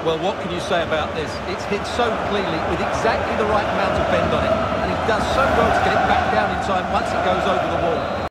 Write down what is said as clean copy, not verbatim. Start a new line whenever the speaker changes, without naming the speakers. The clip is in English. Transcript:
Well, what can you say about this? It's hit so cleanly with exactly the right amount of bend on it. And he does so well to get it back down in time once it goes over the wall.